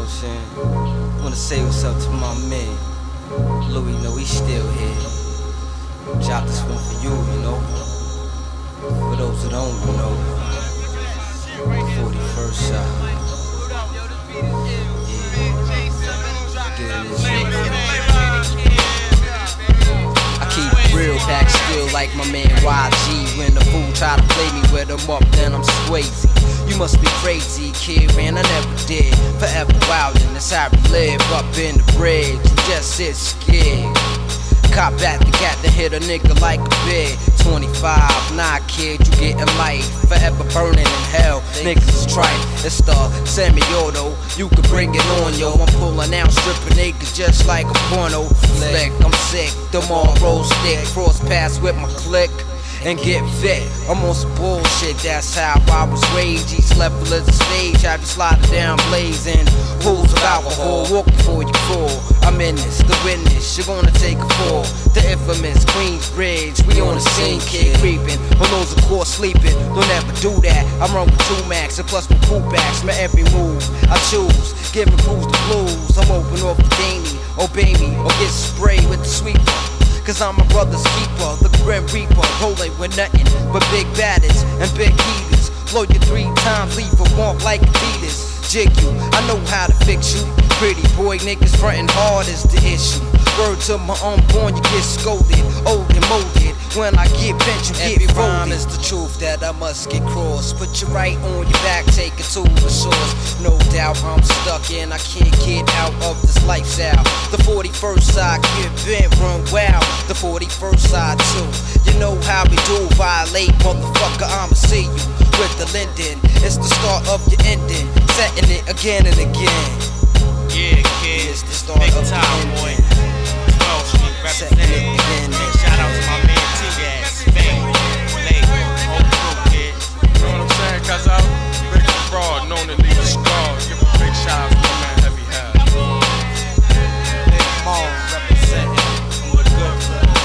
I'm saying? Wanna say what's up to my man Louis, know he's still here. Drop this one for you, you know. For those who don't, you know. 41st shot. I keep it real back still like my man YG. When the fool try to play me with him up, then I'm Swayze. You must be crazy, kid, man, I never did. Forever wild, and that's how we live up in the bridge. You just sit scared. Cop back the gat to hit a nigga like a bed. 25, nah kid, you getting light. Forever burning in hell, niggas is trite. It's the semi-auto, you can bring it on, yo. I'm pulling out stripping niggas just like a porno flick. I'm sick, them all roll stick. Cross paths with my click and get fit. I'm on some bullshit, that's how I was raised. Each level of the stage, I be sliding down blazing. Pools of alcohol, walk before you fall. I'm in this, the witness, you're gonna take a fall. The infamous Queensbridge, we on the scene, kid creeping. On those of course sleeping, don't ever do that. I'm run with 2 max and plus my pullbacks. My every move I choose, giving crews the blues. I'm open off the dainty, obey me or get sprayed with the sweeper. Cause I'm my brother's keeper, the Grim Reaper. Rolling with nothing but big badders and big heaters. Blow you 3 times, leave a walk like Adidas. Jig you, I know how to fix you. Pretty boy niggas frontin' hard is the issue. Word to my unborn, you get scolded, old and molded. When I get bent, you get folded. Every rhyme is the truth that I must get crossed. Put you right on your back, take it to the source. No doubt I'm stuck and I can't get out of this lifestyle. The 41st side, get bent, run wild. The 41st side too. You know how we do, violate, motherfucker, I'ma see you with the Linden. It's the start of your ending, setting it again and again. Yeah, kid, it's the start big of time, the boy. ending. 12 Street representing. Big shout out to my man T-Gas, Fame, Lake, whole crew, kid. You know what I'm saying? Cause I'm big fraud, known to leave a scar. Give a big shout out to my man Heavy Hat. Big Mall representing. I'm the good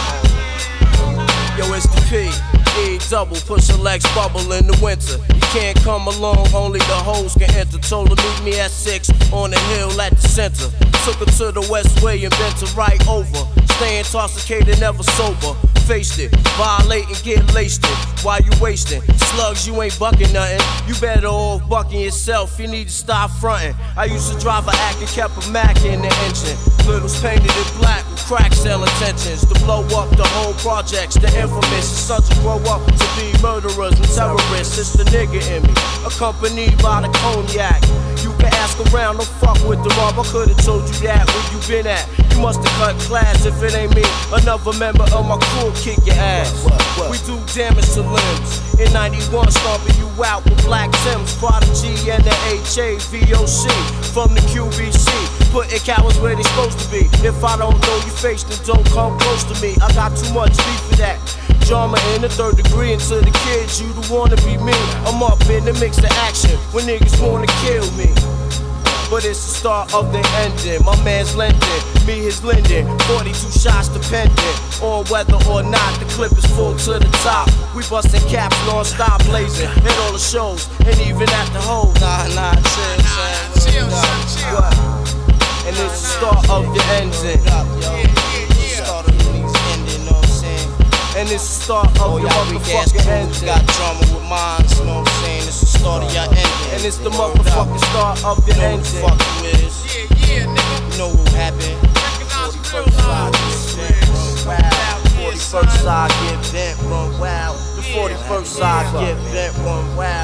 Yo, it's the P. E double, push a legs bubble in the winter. You can't come along, only the hoes can enter. Told her meet me at 6 on the hill at the center. Took her to the West Way and bent her right over. Staying intoxicated, never sober. Faced it, violate and get laced it. While you wasting slugs, you ain't bucking nothing. You better off bucking yourself. You need to stop fronting. I used to drive a Ack and kept a Mac in the engine. Littles painted in black with crack sale intentions to blow up the whole projects. The infamous sons to grow up to be murderers and terrorists. It's the nigga in me, accompanied by the cognac. You can ask around, don't fuck with the mob. I could've told you that where you been at. You must've cut class if it ain't me. Another member of my crew kick your ass. We do damage to limbs. In 91, stomping you out with Black Timbs, Prodigy and the HAVOC from the QBC. Putting cowards where they supposed to be. If I don't know your face, then don't come close to me. I got too much beef for that. Drama in the 3rd degree, and to the kids, you don't wanna be me. I'm up in the mix of action when niggas wanna kill me. But it's the start of the ending. My man's lending, me his lending. 42 shots dependent on whether or not the clip is full to the top. We busting caps non-stop blazing at all the shows and even at the hoes. Chill. What? And it's the start of the ending. And it's the start of your motherfucking ending. Got drama with mine, you know what I'm saying? It's the start of your ending. And it's the motherfucking start of your ending. You know who the fuck you is. nigga. You know who happened. 41st side get bent, run wild. 41st side get bent, run wild. The 41st side get bent, run wild.